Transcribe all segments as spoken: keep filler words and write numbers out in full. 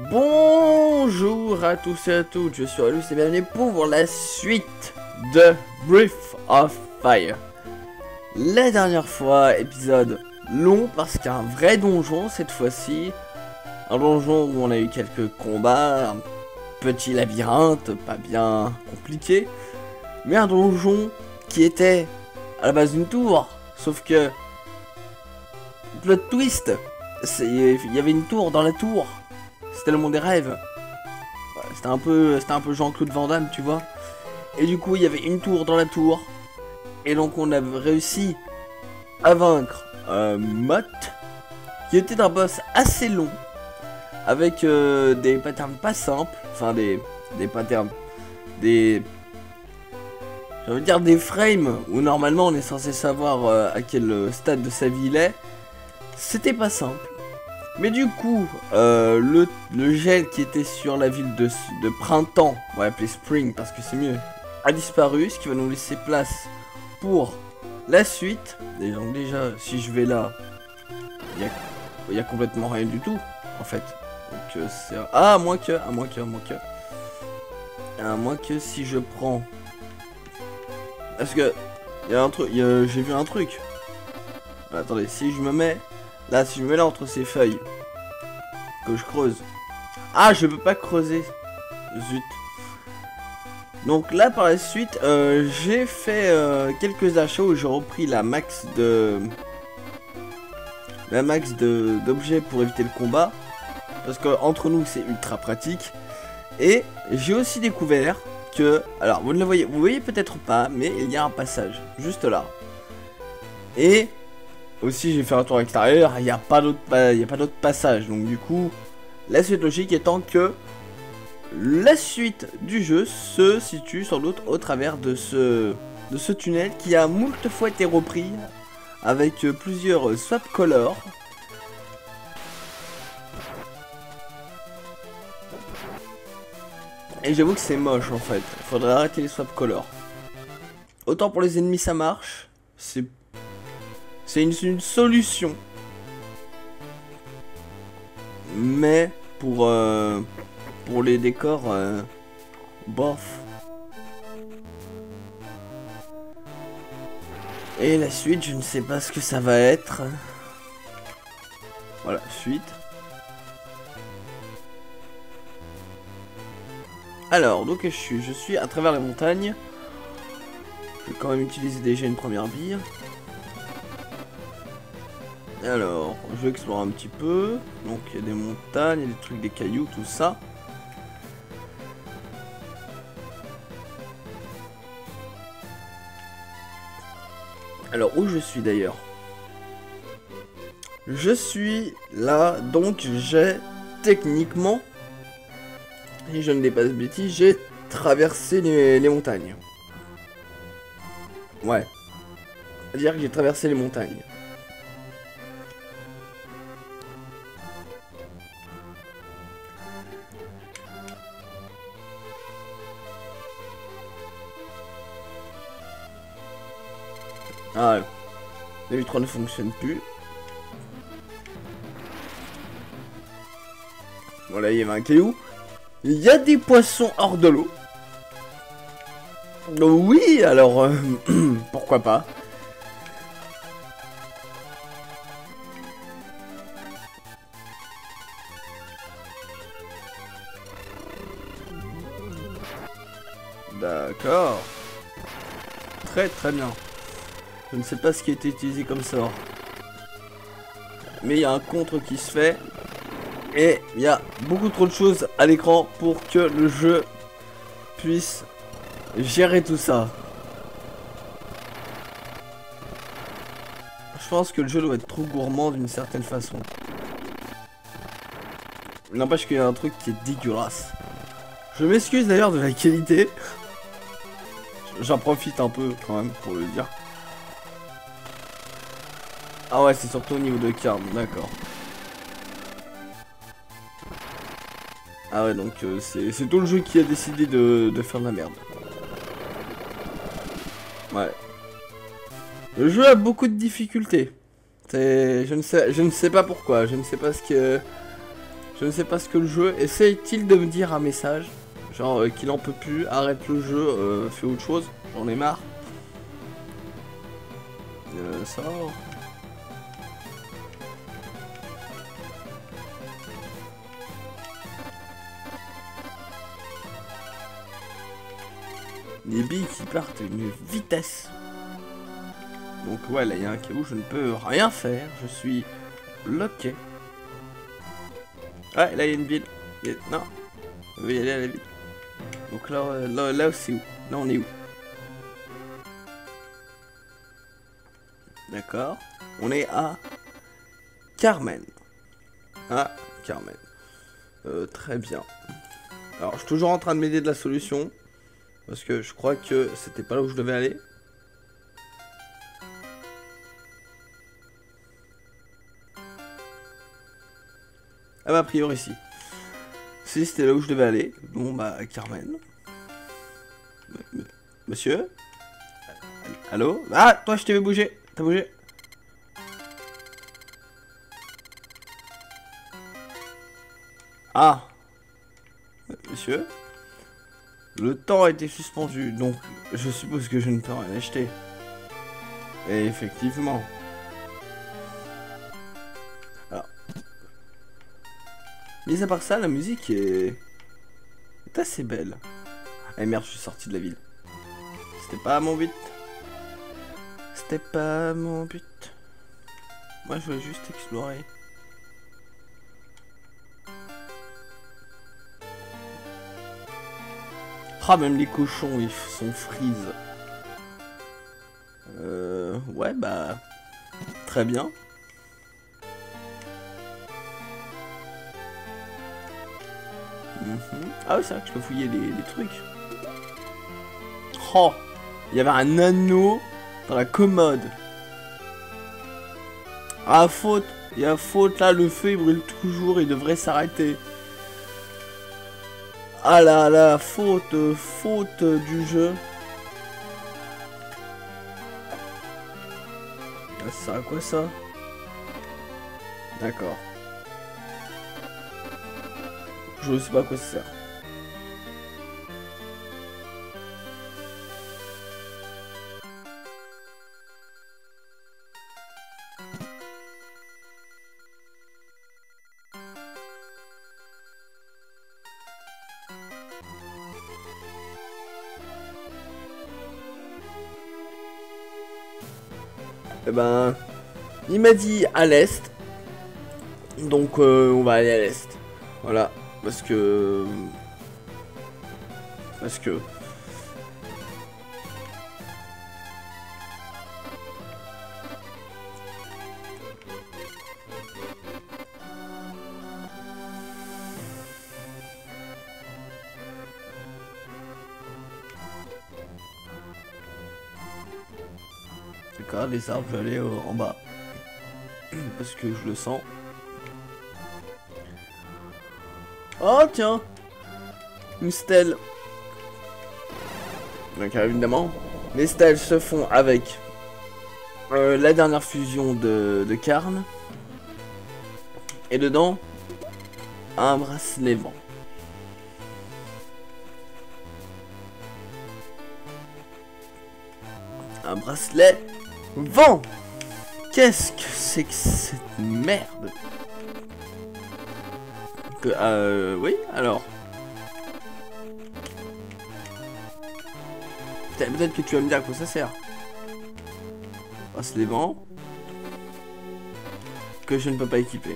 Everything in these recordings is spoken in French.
Bonjour à tous et à toutes, je suis Relus et bienvenue pour la suite de Breath of Fire. La dernière fois, épisode long parce qu'un vrai donjon cette fois-ci. Un donjon où on a eu quelques combats, un petit labyrinthe, pas bien compliqué. Mais un donjon qui était à la base d'une tour, sauf que... plot twist, il y avait une tour dans la tour. C'était le monde des rêves. Ouais, c'était un peu, c'était un peu Jean-Claude Van Damme, tu vois. Et du coup, il y avait une tour dans la tour. Et donc, on a réussi à vaincre euh, Mott, qui était un boss assez long, avec euh, des patterns pas simples, enfin des, des patterns, des, j'ai envie de dire des frames où normalement on est censé savoir euh, à quel stade de sa vie il est. C'était pas simple. Mais du coup, euh, le, le gel qui était sur la ville de, de printemps, on va l'appeler Spring parce que c'est mieux, a disparu, ce qui va nous laisser place pour la suite. Et donc déjà, si je vais là, il y, y a complètement rien du tout, en fait. Donc euh, c'est... Ah, à moins que, à moins que, à moins que... À moins que si je prends... Parce que, il y a un truc, j'ai vu un truc. Attendez, si je me mets... Là, si je me mets là entre ces feuilles, que je creuse. Ah, je peux pas creuser. Zut. Donc là, par la suite, euh, j'ai fait euh, quelques achats où j'ai repris la max de... La max de d'objets pour éviter le combat. Parce que entre nous, c'est ultra pratique. Et j'ai aussi découvert que... Alors, vous ne le voyez, vous voyez peut-être pas, mais il y a un passage, juste là. Et... Aussi, j'ai fait un tour extérieur, il n'y a pas d'autre pa y a pas d'autre passage. Donc du coup, la suite logique étant que la suite du jeu se situe sans doute au travers de ce, de ce tunnel qui a moult fois été repris avec plusieurs swap colors. Et j'avoue que c'est moche en fait, il faudrait arrêter les swap colors. Autant pour les ennemis ça marche, c'est... C'est une, une solution. Mais pour, euh, pour les décors, euh, bof. Et la suite, je ne sais pas ce que ça va être. Voilà, suite. Alors, donc je suis, je suis à travers les montagnes. Je vais quand même utiliser déjà une première bille. Alors, je vais explorer un petit peu. Donc, il y a des montagnes, il y a des trucs, des cailloux, tout ça. Alors, où je suis d'ailleurs? Je suis là, donc j'ai techniquement, si je ne dis pas de bêtises, j'ai traversé les, les montagnes. Ouais. C'est-à-dire que j'ai traversé les montagnes. Ah, le U trois ne fonctionne plus. Voilà, il y avait un caillou. Il y a des poissons hors de l'eau. Oui, alors, euh, pourquoi pas. D'accord. Très très bien. Je ne sais pas ce qui a été utilisé comme sort. Mais il y a un contre qui se fait. Et il y a beaucoup trop de choses à l'écran pour que le jeu puisse gérer tout ça. Je pense que le jeu doit être trop gourmand d'une certaine façon. N'empêche qu'il y a un truc qui est dégueulasse. Je m'excuse d'ailleurs de la qualité. J'en profite un peu quand même pour le dire. Ah ouais, c'est surtout au niveau de Karn, d'accord. Ah ouais, donc euh, c'est tout le jeu qui a décidé de, de faire de la merde. Ouais. Le jeu a beaucoup de difficultés. Je ne sais, je ne sais pas pourquoi, je ne sais pas ce que... Je ne sais pas ce que le jeu... Essaye-t-il de me dire un message? Genre euh, qu'il en peut plus, arrête le jeu, euh, fais autre chose, j'en ai marre. Euh, sort. Les billes qui partent à une vitesse. Donc ouais, là il y a un cas où je ne peux rien faire, je suis bloqué. Ouais, là il y a une ville. Il y a... Non, on veut y aller à la ville. Donc là, là, là c'est où? Là on est où? D'accord. On est à Carmen. Ah, Carmen. Euh, très bien. Alors je suis toujours en train de m'aider de la solution. Parce que je crois que c'était pas là où je devais aller. Ah bah a priori ici. Si c'était là où je devais aller. Bon bah Carmen. Monsieur? Allô? Ah toi je t'ai vu bouger. T'as bougé? Ah. Monsieur? Le temps a été suspendu, donc je suppose que je ne peux rien acheter. Et effectivement. Alors. Mis à part ça, la musique est... est assez belle. Ah merde, je suis sorti de la ville. C'était pas mon but. C'était pas mon but. Moi, je voulais juste explorer. Ah, même les cochons, ils sont freeze. Euh... Ouais, bah... Très bien. Mm-hmm. Ah oui, c'est vrai que je peux fouiller les, les trucs. Oh, il y avait un anneau dans la commode. Ah, faute. Il y a faute, là, le feu, il brûle toujours, il devrait s'arrêter. Ah là là, faute, faute du jeu. Ah, ça sert à quoi ça? D'accord. Je sais pas à quoi ça sert. Eh ben, il m'a dit à l'est. Donc euh, on va aller à l'est. Voilà. Parce que... Parce que... D'accord, les arbres, je vais aller euh, en bas. Parce que je le sens. Oh tiens, une stèle. Donc évidemment, les stèles se font avec euh, la dernière fusion de, de Karn. Et dedans, un bracelet vent. Un bracelet vent. Qu'est-ce que c'est que cette merde? Que, euh, oui, alors. Peut-être que tu vas me dire à quoi ça sert. Bracelet vent. Que je ne peux pas équiper.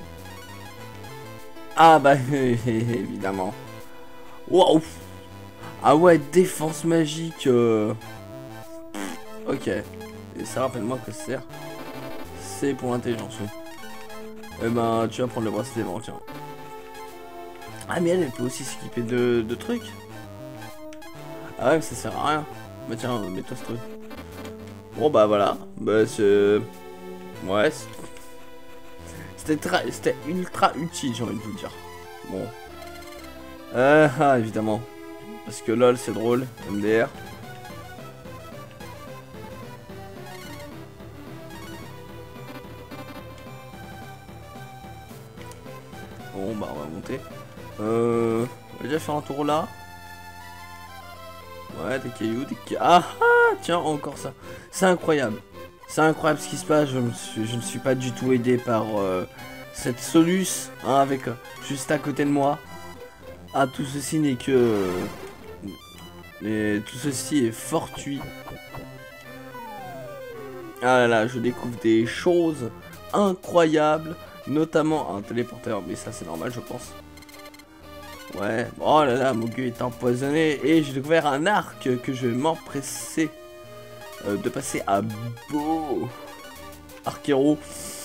Ah bah, évidemment. Waouh. Ah ouais, défense magique. Euh... Ok. Et ça, rappelle-moi que ça sert. C'est pour l'intelligence, oui. Eh ben, tu vas prendre le bracelet vent, tiens. Ah mais elle, elle peut aussi s'équiper de, de trucs. Ah ouais mais ça sert à rien. Bah tiens, mets-toi ce truc. Bon bah voilà. Bah c'est... Ouais. C'était c'était ultra utile, j'ai envie de vous dire. Bon. Euh, ah évidemment. Parce que lol c'est drôle. M D R. Bon bah on va monter. Euh, on va déjà faire un tour là. Ouais, des cailloux, des cailloux. Ah ah, tiens, encore ça. C'est incroyable. C'est incroyable ce qui se passe. Je, me suis, je ne suis pas du tout aidé par euh, cette soluce, hein, avec euh, juste à côté de moi. Ah, tout ceci n'est que... Euh, mais tout ceci est fortuit. Ah là là, je découvre des choses incroyables. Notamment un téléporteur, mais ça c'est normal je pense. Ouais, oh là là, mon gueule est empoisonné. Et j'ai découvert un arc que je vais m'empresser euh, de passer à Beau. Arquero.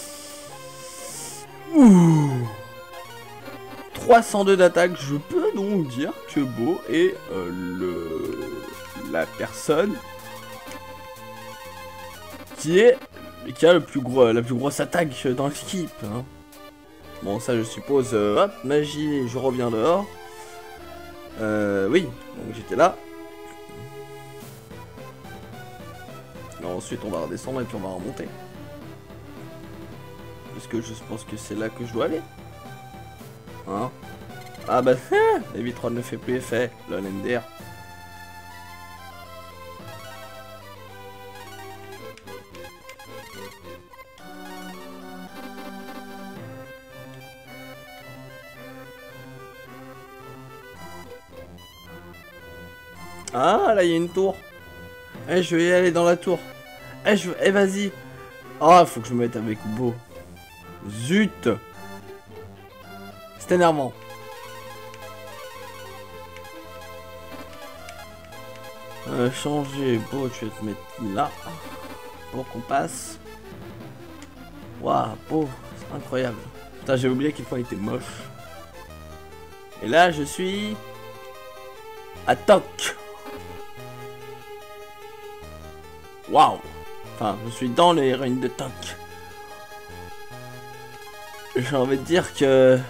Ouh. trois cent deux d'attaque, je peux donc dire que Beau est euh, le la personne qui est qui a le plus gros la plus grosse attaque dans l'équipe. Hein. Bon, ça je suppose. Euh, hop, magie, je reviens dehors. Euh, oui, donc j'étais là. Alors, ensuite, on va redescendre et puis on va remonter. Parce que je pense que c'est là que je dois aller. Hein? Ah bah, la huit trois ne fait plus effet. Le L M D R. Ah, là, il y a une tour. Eh, je vais y aller dans la tour. Eh, je... eh vas-y. Ah, faut que je me mette avec Beau. Zut. C'est énervant. Euh, changer. Beau, tu vas te mettre là. Pour qu'on passe. Waouh, Beau. C'est incroyable. Putain, j'ai oublié qu'il fois il était moche. Et là, je suis... à Toc. Waouh. Enfin, je suis dans les ruines de Toc. J'ai envie de dire que...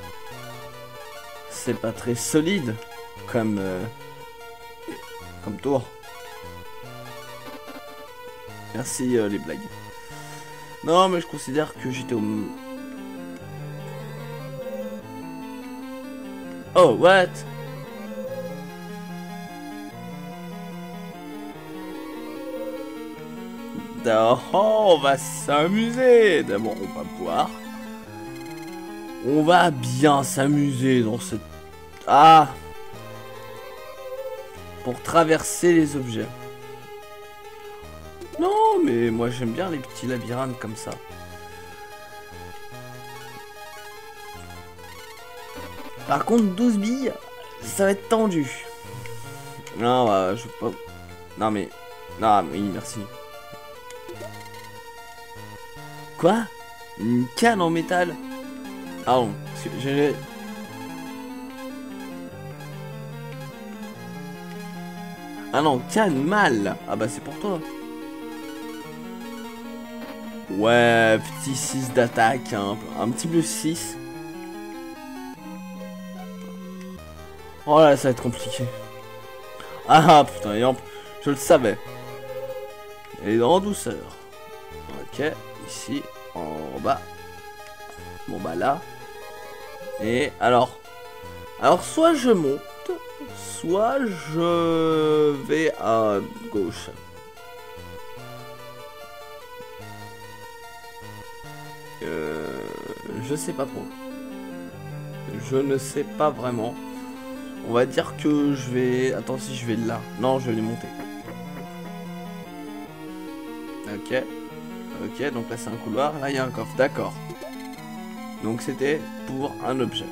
c'est pas très solide comme... Euh... comme tour. Merci euh, les blagues. Non, mais je considère que j'étais au... Oh, what? Oh, on va s'amuser. D'abord, on va boire. On va bien s'amuser dans cette... Ah! Pour traverser les objets. Non, mais moi j'aime bien les petits labyrinthes comme ça. Par contre, douze billes, ça va être tendu. Non, bah, je peux pas... Non, mais... Non, mais oui, merci. Quoi? Une canne en métal? Ah non, parce que j'ai... Ah non, canne mal. Ah bah c'est pour toi. Ouais, petit six d'attaque, hein. Un petit plus six. Oh là, ça va être compliqué. Ah putain, et en... je le savais. Et en douceur. Ok, ici, en bas. Bon bah là. Et alors. Alors soit je monte, soit je vais à gauche. Euh, je sais pas trop. Je ne sais pas vraiment. On va dire que je vais... Attends, si je vais là. Non, je vais les monter. Ok. Ok, donc là c'est un couloir. Là il y a un coffre. D'accord. Donc c'était pour un objet.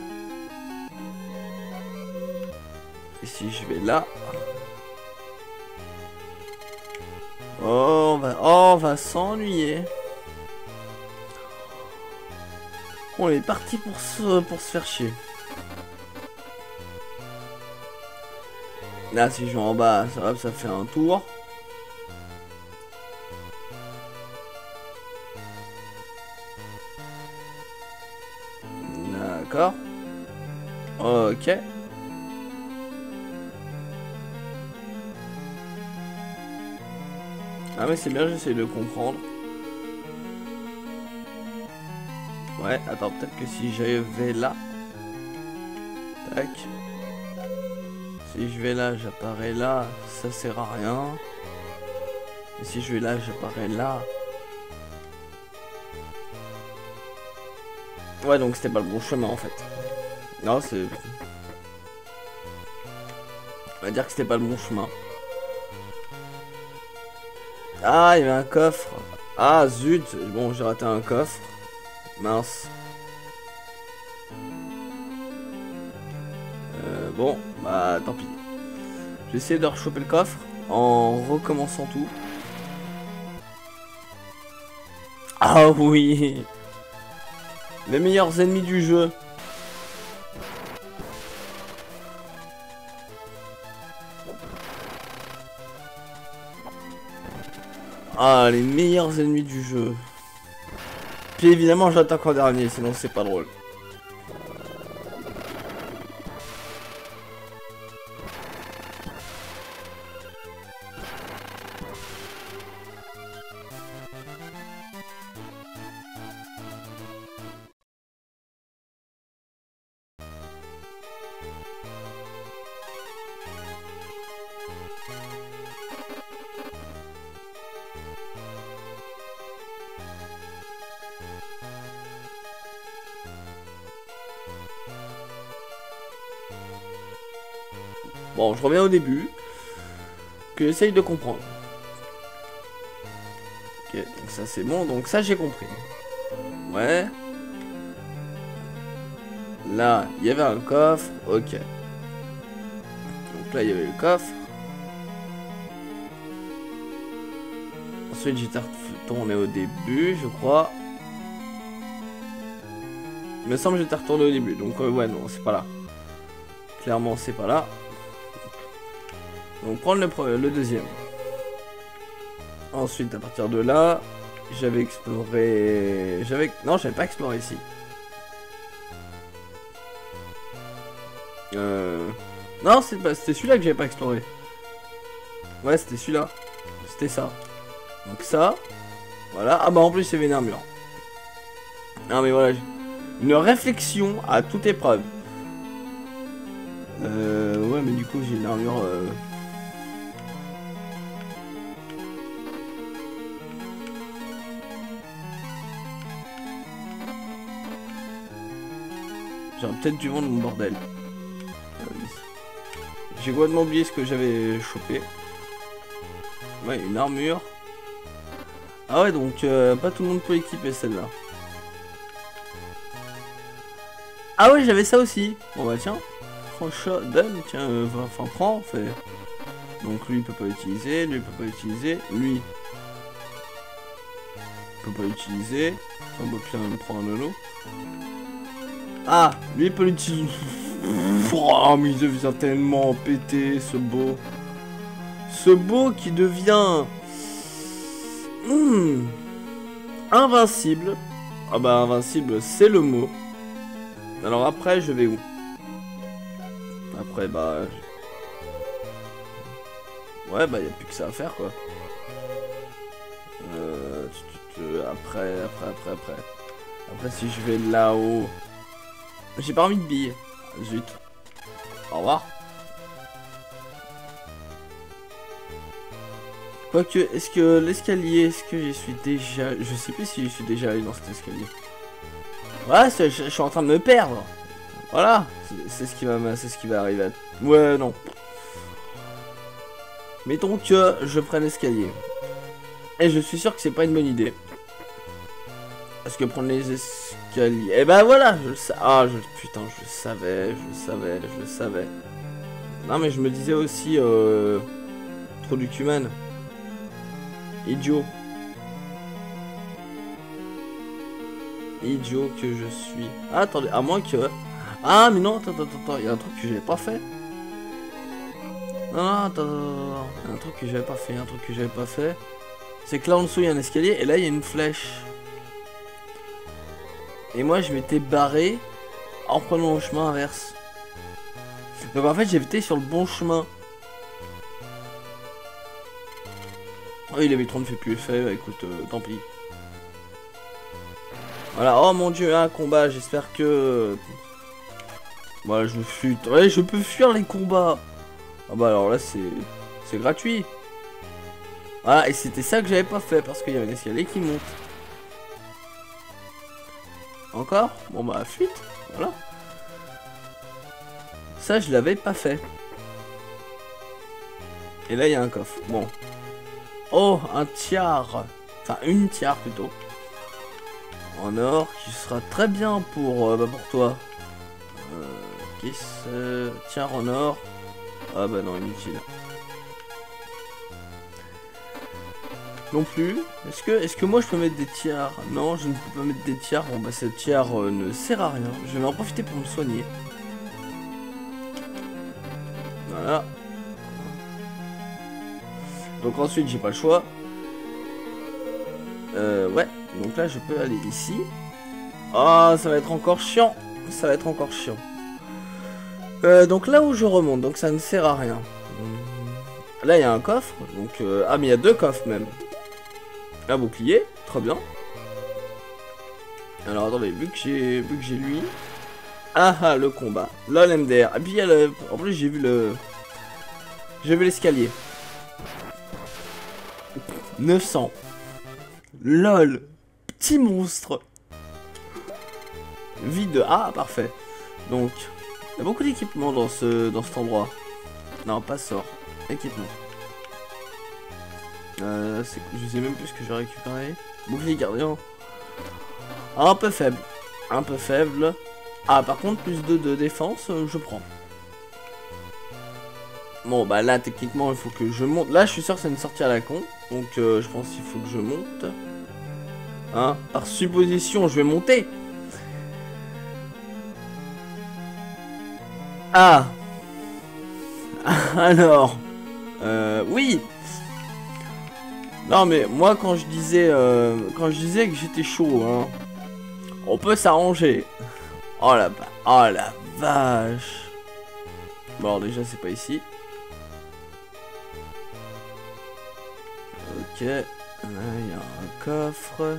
Et si je vais là... Oh, on va, oh, on va s'ennuyer. On est parti pour se, pour se faire chier. Là, si je vais en bas, ça va, ça fait un tour. D'accord. Ok. Ah mais c'est bien, j'essaie de comprendre. Ouais, attends, peut-être que si je vais là... Tac. Si je vais là, j'apparais là, ça sert à rien. Et si je vais là, j'apparais là. Ouais, donc c'était pas le bon chemin en fait. Non, c'est... On va dire que c'était pas le bon chemin. Ah, il y avait un coffre. Ah, zut. Bon, j'ai raté un coffre. Mince. Euh, bon, bah tant pis. J'ai essayé de rechoper le coffre en recommençant tout. Ah oui. Les meilleurs ennemis du jeu. Ah, les meilleurs ennemis du jeu. Puis évidemment, j'attaque en dernier, sinon c'est pas drôle. Bon, je reviens au début. Que j'essaye de comprendre. Ok, donc ça c'est bon. Donc ça j'ai compris. Ouais. Là, il y avait un coffre. Ok. Donc là, il y avait le coffre. Ensuite, j'étais retourné au début, je crois. Il me semble que j'étais retourné au début. Donc euh, ouais, non, c'est pas là. Clairement, c'est pas là. Donc prendre le, premier, le deuxième. Ensuite, à partir de là, j'avais exploré... J'avais... Non, j'avais pas exploré ici. Euh... Non, c'était celui-là que j'avais pas exploré. Ouais, c'était celui-là. C'était ça. Donc ça. Voilà. Ah bah en plus, il y avait une armure. Non mais voilà. Une réflexion à toute épreuve. Euh... Ouais, mais du coup, j'ai une armure... Euh... J'aurais peut-être dû vendre mon bordel. J'ai complètement oublié ce que j'avais chopé. Ouais, une armure. Ah ouais, donc euh, pas tout le monde peut équiper celle-là. Ah ouais, j'avais ça aussi. Bon bah tiens. Franchement, donne, tiens, euh, enfin prends, fait. Donc lui il peut pas utiliser, lui il peut pas utiliser, lui il peut pas utiliser. On va bien me prendre un anneau. Ah, lui il peut l'utiliser. Oh, mais il devient tellement pété, ce beau. Ce beau qui devient... Mmh. Invincible. Ah bah invincible, c'est le mot. Alors après, je vais où? Après, bah... Ouais, bah y a plus que ça à faire, quoi. Euh... Tu, tu, tu, après, après, après, après. Après, si je vais là-haut... J'ai pas envie de billes. Zut. Au revoir. Quoique, est-ce que l'escalier, est-ce que j'y suis déjà... Je sais plus si je suis déjà allé dans cet escalier. Voilà, je, je suis en train de me perdre. Voilà, c'est ce qui va, c'est ce qui va arriver. À... Ouais, non. Mettons que je prenne l'escalier. Et je suis sûr que c'est pas une bonne idée. Parce que prendre les escaliers... Et ben voilà, je le sais. Ah, je... putain, je le savais, je le savais, je le savais. Non, mais je me disais aussi... Euh... Trop du humain. Idiot. Idiot que je suis. Ah, attendez, à moins que... Ah, mais non, attends, attends, attends, il y a un truc que j'avais pas fait. Non, non, attends, attends, attends. Il y a un truc que j'avais pas fait, un truc que j'avais pas fait. C'est que là en dessous, il y a un escalier, et là, il y a une flèche. Et moi, je m'étais barré en prenant le chemin inverse. Donc en fait, j'ai été sur le bon chemin. Oh, il avait trop ne fait plus effet, bah, écoute, euh, tant pis. Voilà, oh mon dieu, un combat, j'espère que... Voilà, je fuis. Ouais, je peux fuir les combats. Ah bah alors là, c'est... C'est gratuit. Voilà, et c'était ça que j'avais pas fait, parce qu'il y avait un escalier qui monte. Encore? Bon bah, fuite. Voilà. Ça, je l'avais pas fait. Et là, il y a un coffre. Bon. Oh, un tiare. Enfin, une tiare plutôt. En or, qui sera très bien pour, euh, bah, pour toi. Euh, Qu'est-ce... Tiare en or. Ah bah non, inutile. Non plus. Est-ce que, est-ce que moi je peux mettre des tiares? Non, je ne peux pas mettre des tiares. Bon bah cette tiare euh, ne sert à rien. Je vais en profiter pour me soigner. Voilà. Donc ensuite j'ai pas le choix. Euh, ouais. Donc là je peux aller ici. Ah, ça va être encore chiant. Ça va être encore chiant. Euh, donc là où je remonte, donc ça ne sert à rien. Là il y a un coffre. Donc euh, ah mais il y a deux coffres même. Un bouclier, très bien. Alors attendez, vu que j'ai vu que j'ai lui. Ah ah, le combat. Là l'M D R. Et puis il y a le. En plus j'ai vu le. J'ai vu l'escalier. neuf cents. LOL. Petit monstre. Vide. Ah parfait. Donc, il y a beaucoup d'équipements dans ce dans cet endroit. Non, pas sort. Équipement. Euh, je sais même plus ce que j'ai récupéré. Bouclier gardien. Un peu faible. Un peu faible. Ah, par contre, plus de, de défense, euh, je prends. Bon, bah là, techniquement, il faut que je monte. Là, je suis sûr que c'est une sortie à la con. Donc, euh, je pense qu'il faut que je monte. Hein, par supposition, je vais monter. Ah. Alors. Euh, oui. Non mais moi quand je disais euh, quand je disais que j'étais chaud, hein, on peut s'arranger. Oh la oh la vache. Bon alors déjà c'est pas ici. Ok. Là il y a un coffre.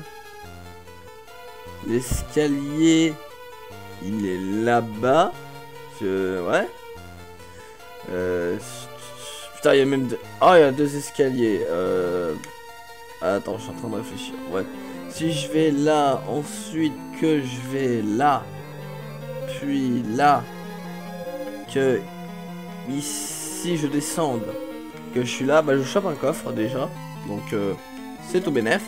L'escalier, il est là-bas. Je... Ouais. Euh... Putain il y a même deux. Oh il y a deux escaliers. Euh... Attends, je suis en train de réfléchir. Ouais. Si je vais là, ensuite que je vais là, puis là, que ici je descende, que je suis là, bah je chope un coffre déjà. Donc euh, c'est au bénéf.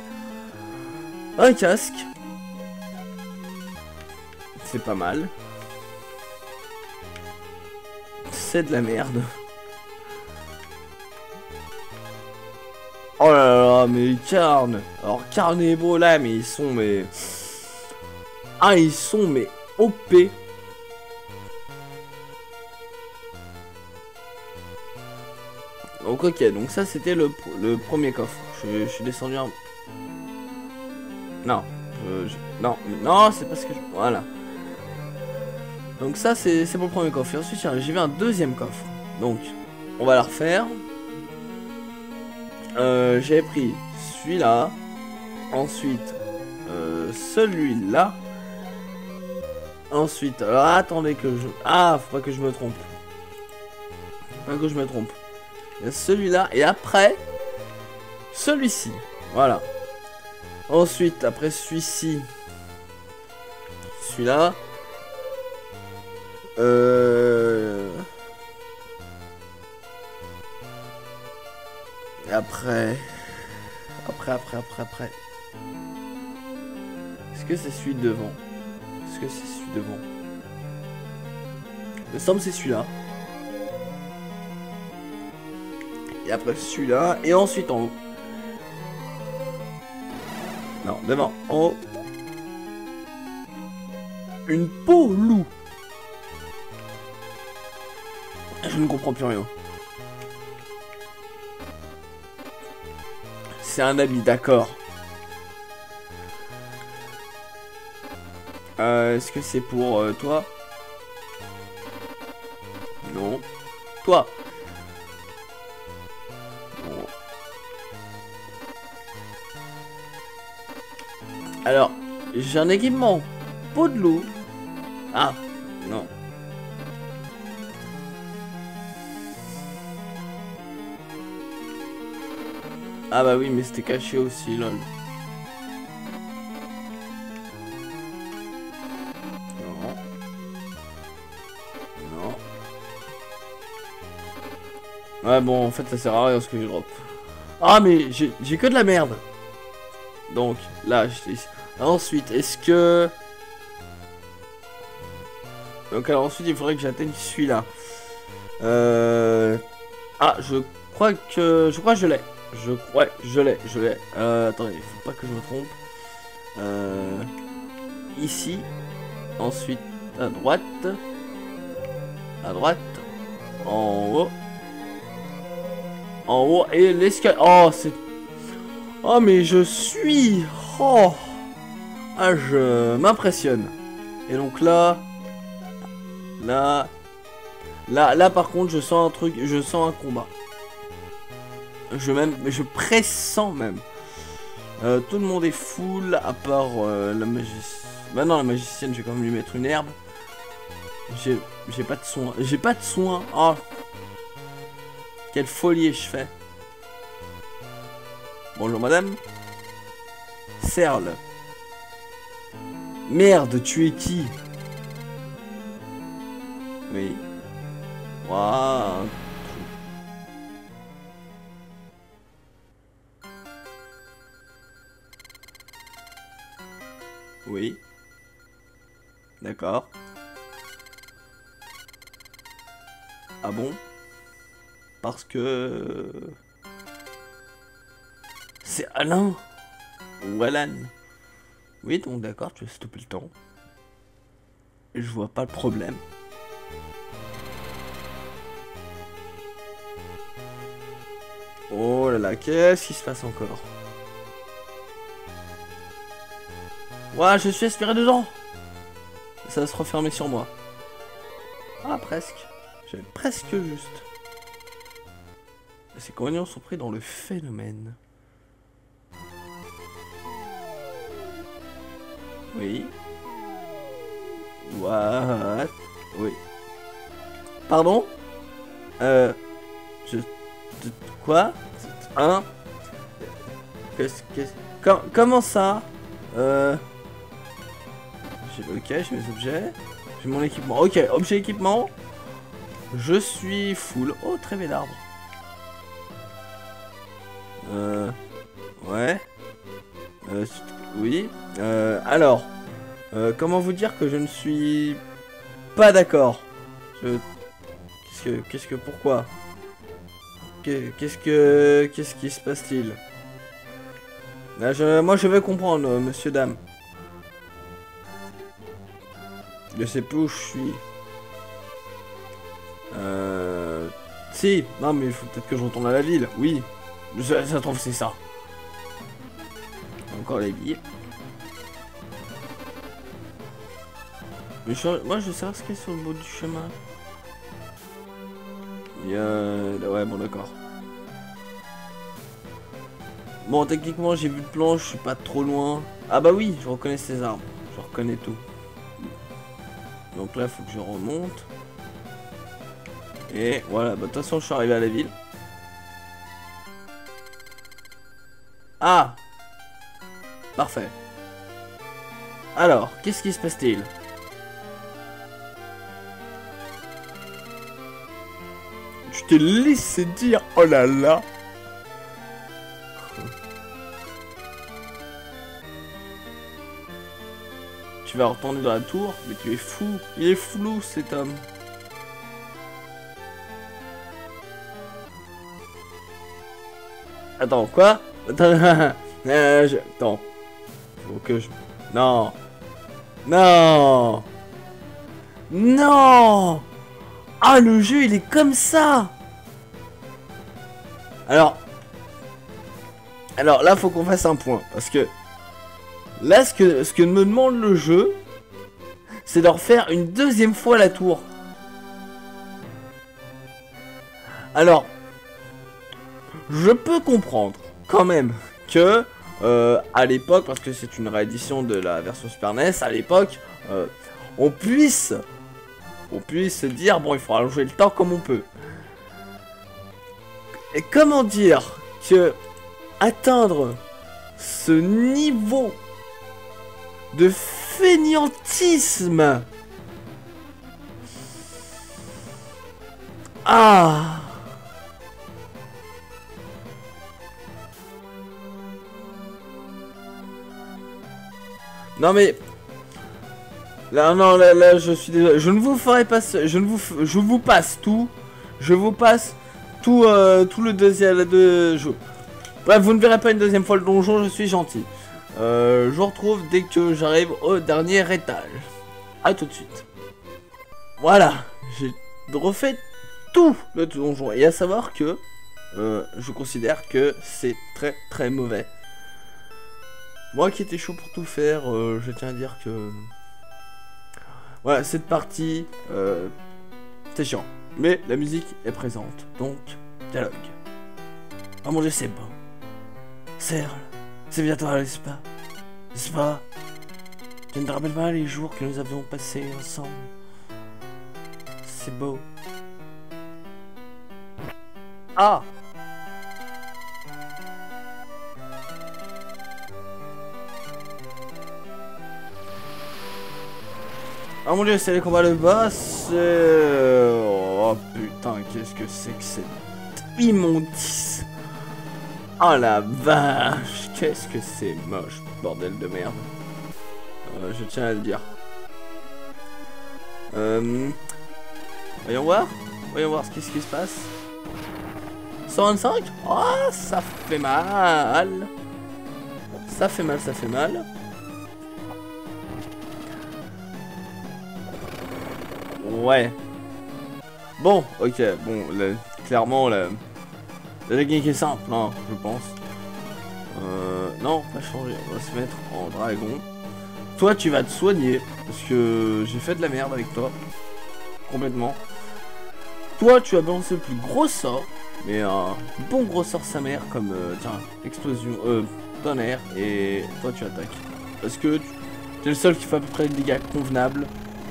Un casque. C'est pas mal. C'est de la merde. Oh là là, mais Carne. Alors Carne et Bro là, mais ils sont mais. Ah ils sont mais O P. Donc ok, donc ça c'était le, le premier coffre. Je, je suis descendu un. Non. Je, je... Non, non, c'est parce que je... Voilà. Donc ça c'est pour le premier coffre. Et ensuite j'ai vu un deuxième coffre. Donc on va la refaire. Euh, j'ai pris celui-là, ensuite euh, celui-là, ensuite, alors attendez que je... Ah, faut pas que je me trompe. Faut pas que je me trompe. Il y a celui-là, et après, celui-ci, voilà. Ensuite, après celui-ci, celui-là, euh... Et après... Après, après, après, après... Est-ce que c'est celui devant? Est-ce que c'est celui devant? Il me semble que c'est celui-là. Et après celui-là. Et ensuite en haut. Non, devant, en haut. Une peau loup. Je ne comprends plus rien. C'est un ami, d'accord. Euh, Est-ce que c'est pour euh, toi? Non. Toi. Non. Alors, j'ai un équipement. Peau de loup. Ah, non. Ah bah oui, mais c'était caché aussi, lol. Non. Non. Ouais, bon, en fait, ça sert à rien ce que je drop. Ah, mais j'ai que de la merde. Donc, là, je... ensuite, est-ce que... Donc, alors, ensuite, il faudrait que j'atteigne celui-là. Euh... Ah, je crois que... Je crois que je l'ai. Je crois... Je l'ai, je l'ai. Euh, attendez, faut pas que je me trompe. Euh... Ici. Ensuite, à droite. À droite. En haut. En haut. Et l'escalier... Oh, c'est... Oh, mais je suis... Oh. Ah, je m'impressionne. Et donc là... Là... Là, là, par contre, je sens un truc... Je sens un combat. Je même... Je pressens même. Euh, tout le monde est full, à part euh, la magicienne. Bah non, la magicienne, je vais quand même lui mettre une herbe. J'ai... J'ai pas de soin. J'ai pas de soin. Oh. Quelle folie je fais. Bonjour madame. Serle. Merde, tu es qui? Oui. Waouh. Oui. D'accord. Ah bon? Parce que... C'est Alain. Ou Alan. Oui, donc d'accord, tu as stoppé le temps. Je vois pas le problème. Oh là là, qu'est-ce qui se passe encore? Ouah, je suis aspiré dedans. Ça va se refermer sur moi. Ah, presque. J'avais presque juste. Ces compagnons sont pris dans le phénomène. Oui. What? Oui. Pardon? Euh... Je... Quoi? Hein? Qu'est-ce... Qu'est-ce... Comment ça? Euh... Ok, j'ai mes objets. J'ai mon équipement. Ok, objet équipement. Je suis full. Oh, très bel arbre. Euh... Ouais. Euh... Oui. Euh... Alors... Euh, comment vous dire que je ne suis pas d'accord? Je... Qu'est-ce que... Qu'est-ce que... Pourquoi? Qu'est-ce que... Qu'est-ce qui se passe-t-il? Là, je... Moi, je veux comprendre, euh, monsieur, dame. Je sais plus où je suis. Euh... Si, non mais il faut peut-être que je retourne à la ville, oui. Ça, ça trouve c'est ça. Encore les billes. Mais je... moi je veux savoir ce qu'il y a sur le bout du chemin. Il y a... Ouais bon d'accord. Bon techniquement j'ai vu le plan, je suis pas trop loin. Ah bah oui, je reconnais ces arbres. Je reconnais tout. Donc là, il faut que je remonte. Et voilà, bah, de toute façon, je suis arrivé à la ville. Ah! Parfait. Alors, qu'est-ce qui se passe-t-il? Tu t'es laissé dire, oh là là! Tu vas retourner dans la tour, mais tu es fou. Il est flou cet homme. Attends, quoi? Attends, euh, je... Attends. Faut que je... Non. Non. Non. Ah, le jeu, il est comme ça. Alors... Alors là, faut qu'on fasse un point. Parce que... Là, ce que, ce que me demande le jeu, c'est de refaire une deuxième fois la tour. Alors, je peux comprendre quand même que euh, à l'époque, parce que c'est une réédition de la version Super N E S, à l'époque, euh, on puisse, on puisse se dire bon, il faudra allonger le temps comme on peut. Et comment dire que atteindre ce niveau de fainéantisme. Ah. Non mais là non là, là je suis désolé, je ne vous ferai pas ce... je ne vous f... je vous passe tout, je vous passe tout euh, tout le deuxième de jeu. Bref, vous ne verrez pas une deuxième fois le donjon, je suis gentil. Euh, je vous retrouve dès que j'arrive au dernier étage. A tout de suite. Voilà, j'ai refait tout le donjon et à savoir que euh, je considère que c'est très très mauvais. Moi qui étais chaud pour tout faire, euh, je tiens à dire que voilà, cette partie euh, c'est chiant, mais la musique est présente, donc dialogue. Oh mon dieu, c'est beau. Serge, c'est bien toi, n'est-ce pas? N'est-ce pas? Tu ne te rappelles pas les jours que nous avions passés ensemble? C'est beau. Ah! Oh mon dieu, c'est les combats de boss. Oh putain, qu'est-ce que c'est que c'est immondice. Oh la vache, qu'est-ce que c'est moche, bordel de merde. Euh, je tiens à le dire. Euh... Voyons voir. Voyons voir ce qui, ce qui se passe. cent vingt-cinq. Oh, ça fait mal. Ça fait mal, ça fait mal. Ouais. Bon, ok, bon, là, clairement, la, la technique est simple, hein, je pense. Euh, non, pas changer, on va se mettre en dragon. Toi, tu vas te soigner, parce que j'ai fait de la merde avec toi. Complètement. Toi, tu as balancé le plus gros sort, mais un bon gros sort sa mère, comme, euh, tiens, explosion, euh, tonnerre, et toi, tu attaques. Parce que tu es le seul qui fait à peu près des dégâts convenables.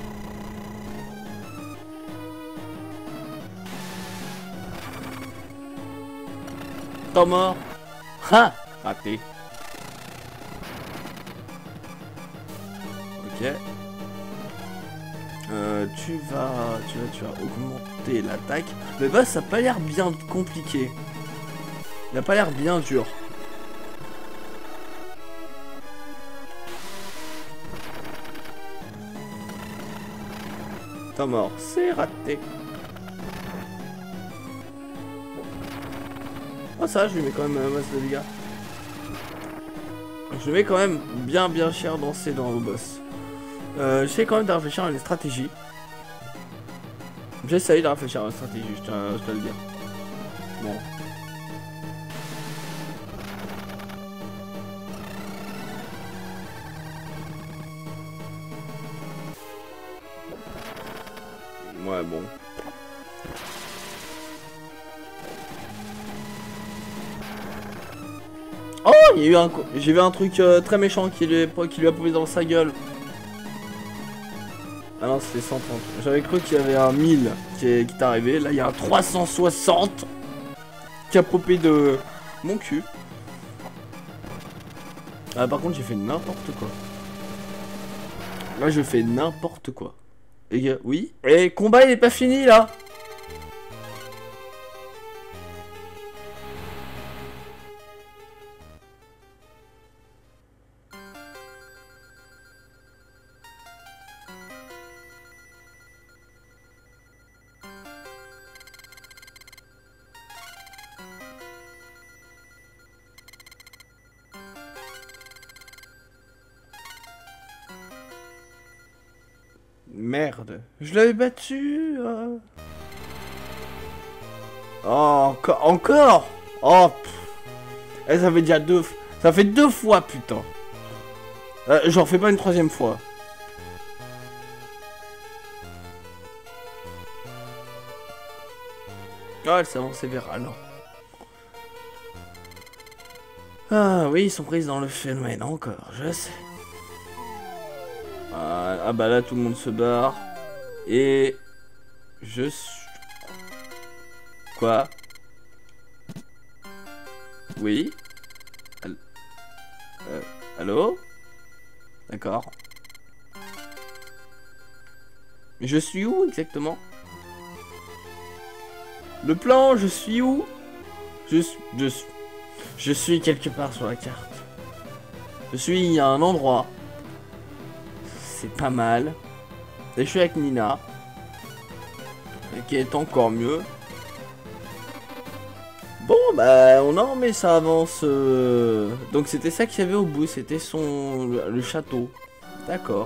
T'es mort. Ha! Raté. Ok. Euh, tu vas, tu vas, tu vas augmenter l'attaque. Mais bah, ça a pas l'air bien compliqué. Il a pas l'air bien dur. T'es mort. C'est raté. Oh ça, je lui mets quand même euh, masse de dégâts. Je lui mets quand même bien bien cher dans ces dans le boss. Euh, J'essaie quand même de réfléchir à une stratégie. J'essaye de réfléchir à une stratégie, je tiens, je tiens à le dire. Bon. Ouais, bon. Oh, il y a eu un, j'ai vu un truc euh, très méchant qui lui, qui lui a posé dans sa gueule. Ah non, c'était cent trente. J'avais cru qu'il y avait un mille qui est, qui est arrivé. Là, il y a un trois cent soixante qui a popé de mon cul. Ah, par contre, j'ai fait n'importe quoi. Là, je fais n'importe quoi. Les gars, oui. Et combat, il est pas fini là. Merde, je l'avais battu. Euh... Oh, encore, encore. Oh, eh, ça fait déjà deux, ça fait deux fois, putain. Euh, J'en fais pas une troisième fois. Oh, elle s'est avancée vers Alain. Ah oui, ils sont pris dans le phénomène encore, je sais. Ah, ah bah là tout le monde se barre. Et je suis... Quoi? Oui. Euh, allô? D'accord. Mais je suis où exactement? Le plan, je suis où? Je suis... Je suis... Je suis quelque part sur la carte. Je suis à un endroit. C'est pas mal. Et je suis avec Nina. Qui est encore mieux. Bon, bah, non, mais ça avance. Euh... Donc, c'était ça qu'il y avait au bout. C'était son... Le, le château. D'accord.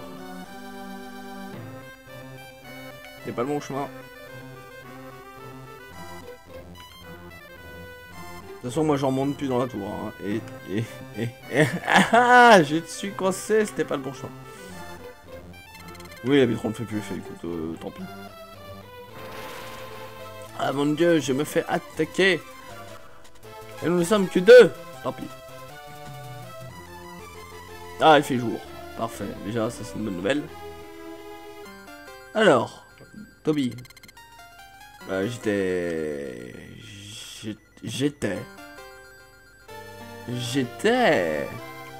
C'est pas le bon chemin. De toute façon, moi, j'en monte plus dans la tour. Hein. Et, et, et, et... Ah, je suis coincé. C'était pas le bon chemin. Oui, la vitron ne fait plus effet. Écoute, euh, tant pis. Ah, mon Dieu, je me fais attaquer. Et nous ne sommes que deux. Tant pis. Ah, il fait jour. Parfait. Déjà, ça, c'est une bonne nouvelle. Alors, Toby. Bah, j'étais... J'étais... J'étais...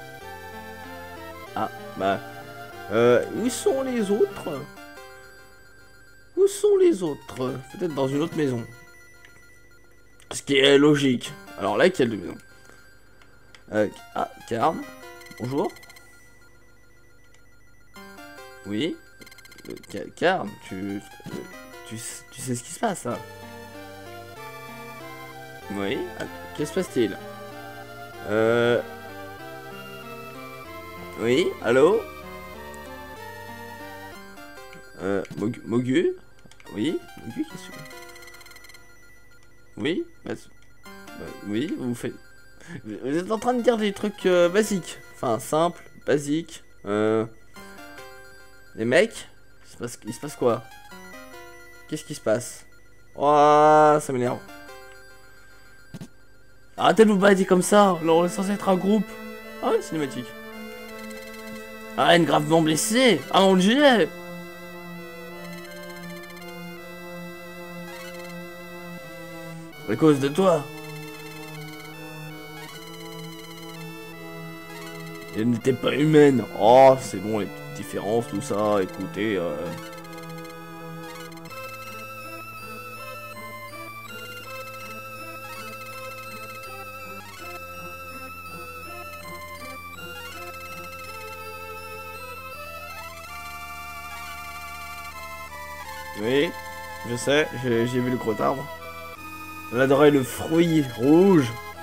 Ah, bah... Euh, où sont les autres? Où sont les autres? Peut-être dans une autre maison. Ce qui est logique. Alors, laquelle de maison? euh, Ah, Karn. Bonjour. Oui. Euh, Karn, tu, tu... Tu sais ce qui se passe, là? Oui. Qu'est-ce qui se passe-t-il? Euh... Oui, allô? Euh, Mogu, Mogu? Oui, Mogu, qu'est-ce que... Oui, bah, bah, oui, vous faites... Vous êtes en train de dire des trucs euh, basiques. Enfin, simples, basiques. Euh... Les mecs, il se passe, il se passe quoi? Qu'est-ce qui se passe? Oh, ça m'énerve. Arrêtez de vous balader comme ça, là on est censé être un groupe. Ah ouais, cinématique. Ah, une gravement blessée. Ah mon dieu. À cause de toi. Elle n'était pas humaine. Oh, c'est bon, les petites différences, tout ça, écoutez... Euh... Oui, je sais, j'ai vu le gros arbre. Elle adorait le fruit rouge.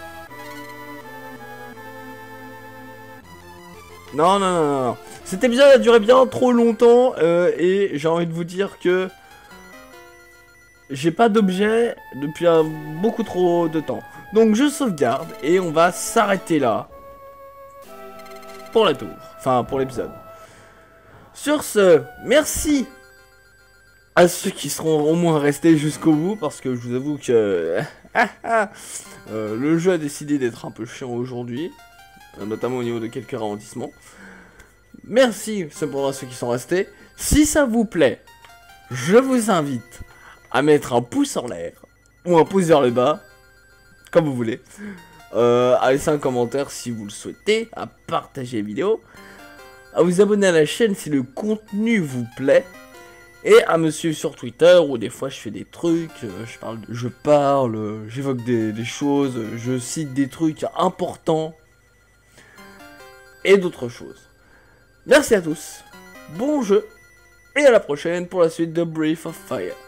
Non, non, non, non. Cet épisode a duré bien trop longtemps euh, et j'ai envie de vous dire que j'ai pas d'objet depuis un, beaucoup trop de temps. Donc je sauvegarde et on va s'arrêter là pour la tour. Enfin, pour l'épisode. Sur ce, merci à ceux qui seront au moins restés jusqu'au bout, parce que je vous avoue que euh, le jeu a décidé d'être un peu chiant aujourd'hui, notamment au niveau de quelques ralentissements. Merci cependant à ceux qui sont restés. Si ça vous plaît, je vous invite à mettre un pouce en l'air, ou un pouce vers le bas, comme vous voulez, euh, à laisser un commentaire si vous le souhaitez, à partager la vidéo, à vous abonner à la chaîne si le contenu vous plaît, et à me suivre sur Twitter où des fois je fais des trucs, euh, je parle, de, je parle, euh, j'évoque des, des choses, je cite des trucs importants et d'autres choses. Merci à tous, bon jeu et à la prochaine pour la suite de Breath of Fire.